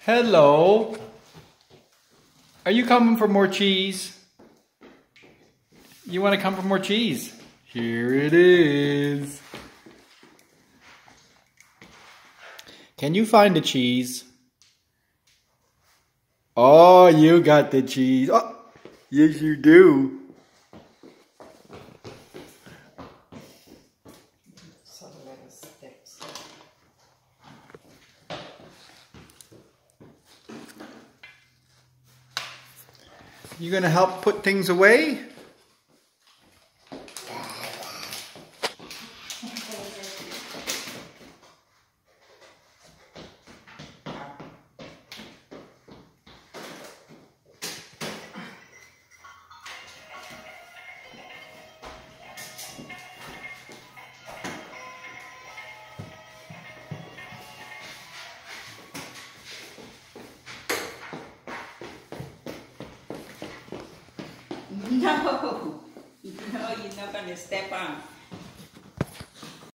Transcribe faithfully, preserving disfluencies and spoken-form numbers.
Hello. Are you coming for more cheese? You want to come for more cheese? Here it is. Can you find the cheese? Oh, you got the cheese. Oh, yes you do. You gonna help put things away? No, no, you're not going to step on.